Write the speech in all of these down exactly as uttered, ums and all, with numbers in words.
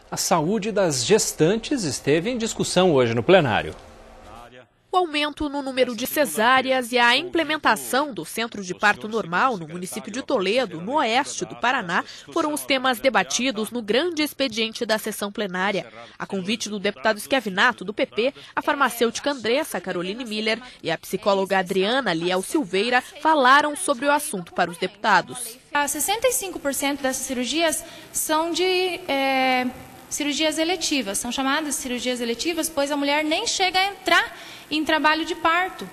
A saúde das gestantes esteve em discussão hoje no plenário. O aumento no número de cesáreas e a implementação do centro de parto normal no município de Toledo, no oeste do Paraná, foram os temas debatidos no grande expediente da sessão plenária. A convite do deputado Schiavinato, do P P, a farmacêutica Andressa Caroline Miller e a psicóloga Adriana Liel Silveira falaram sobre o assunto para os deputados. sessenta e cinco por cento dessas cirurgias são de... É... cirurgias eletivas, são chamadas cirurgias eletivas, pois a mulher nem chega a entrar em trabalho de parto.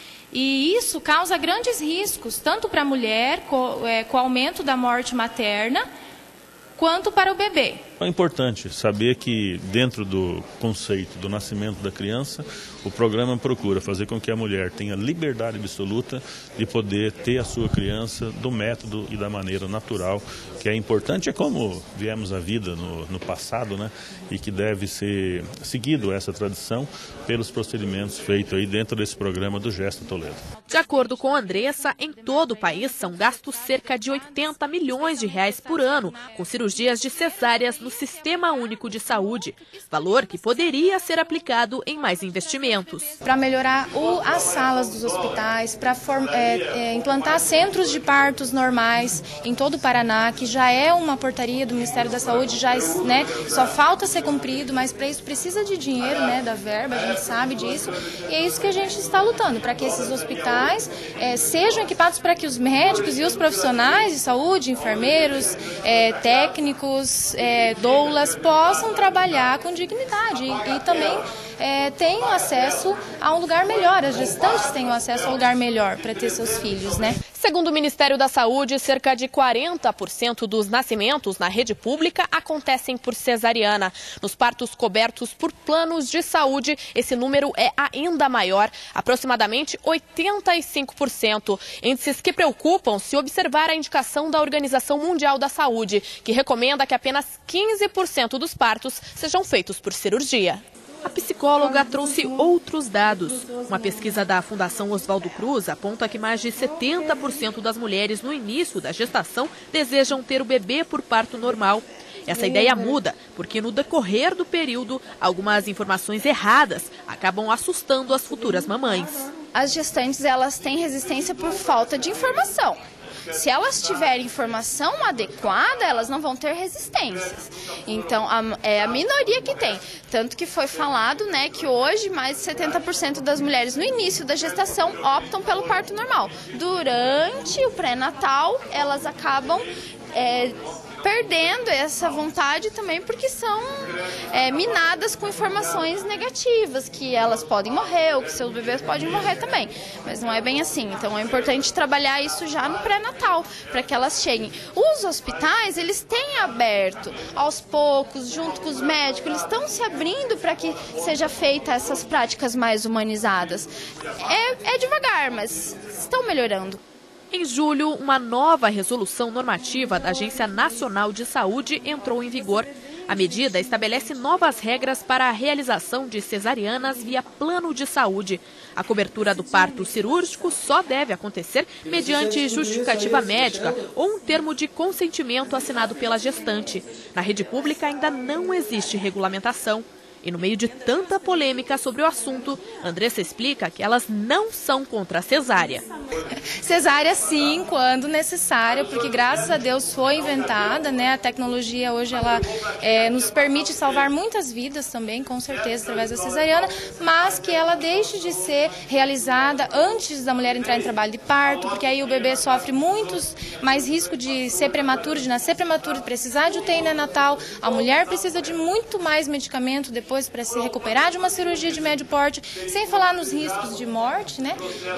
E isso causa grandes riscos, tanto para a mulher, com, é, com o aumento da morte materna, quanto para o bebê. É importante saber que dentro do conceito do nascimento da criança, o programa procura fazer com que a mulher tenha liberdade absoluta de poder ter a sua criança do método e da maneira natural, que é importante, é como viemos a vida no, no passado, né? E que deve ser seguido essa tradição pelos procedimentos feitos aí dentro desse programa do Gesto Toledo. De acordo com Andressa, em todo o país são gastos cerca de oitenta milhões de reais por ano com cirurgias de cesáreas no Sistema Único de Saúde, valor que poderia ser aplicado em mais investimentos. Para melhorar o, as salas dos hospitais, para é, é, implantar centros de partos normais em todo o Paraná, que já é uma portaria do Ministério da Saúde, já, né, só falta ser cumprido, mas para isso precisa de dinheiro, né, da verba, a gente sabe disso, e é isso que a gente está lutando, para que esses hospitais é, sejam equipados para que os médicos e os profissionais de saúde, enfermeiros, é, técnicos, é, doulas, possam trabalhar com dignidade e, e também é, tenham acesso a um lugar melhor, as gestantes tenham acesso a um lugar melhor para ter seus filhos, né? Segundo o Ministério da Saúde, cerca de quarenta por cento dos nascimentos na rede pública acontecem por cesariana. Nos partos cobertos por planos de saúde, esse número é ainda maior, aproximadamente oitenta e cinco por cento. Índices que preocupam se observar a indicação da Organização Mundial da Saúde, que recomenda que apenas quinze por cento dos partos sejam feitos por cirurgia. A psicóloga trouxe outros dados. Uma pesquisa da Fundação Oswaldo Cruz aponta que mais de setenta por cento das mulheres no início da gestação desejam ter o bebê por parto normal. Essa ideia muda, porque no decorrer do período, algumas informações erradas acabam assustando as futuras mamães. As gestantes, elas têm resistência por falta de informação. Se elas tiverem informação adequada, elas não vão ter resistências. Então, a, é a minoria que tem. Tanto que foi falado, né, que hoje mais de setenta por cento das mulheres no início da gestação optam pelo parto normal. Durante o pré-natal, elas acabam é, perdendo essa vontade também porque são é, minadas com informações negativas, que elas podem morrer ou que seus bebês podem morrer também. Mas não é bem assim. Então é importante trabalhar isso já no pré-natal, para que elas cheguem. Os hospitais, eles têm aberto aos poucos, junto com os médicos, eles estão se abrindo para que seja feita essas práticas mais humanizadas. É, é devagar, mas estão melhorando. Em julho, uma nova resolução normativa da Agência Nacional de Saúde entrou em vigor. A medida estabelece novas regras para a realização de cesarianas via plano de saúde. A cobertura do parto cirúrgico só deve acontecer mediante justificativa médica ou um termo de consentimento assinado pela gestante. Na rede pública ainda não existe regulamentação. E no meio de tanta polêmica sobre o assunto, Andressa explica que elas não são contra a cesárea. Cesárea sim, quando necessária, porque graças a Deus foi inventada, né? A tecnologia hoje ela é, nos permite salvar muitas vidas também, com certeza, através da cesariana, mas que ela deixe de ser realizada antes da mulher entrar em trabalho de parto, porque aí o bebê sofre muitos mais risco de ser prematuro, de nascer prematuro, de precisar de U T I neonatal. A mulher precisa de muito mais medicamento depois para se recuperar de uma cirurgia de médio porte, sem falar nos riscos de morte, né?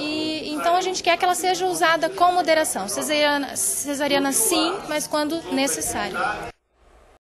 E então a gente quer que ela seja usada com moderação. Cesariana, cesariana sim, mas quando necessário.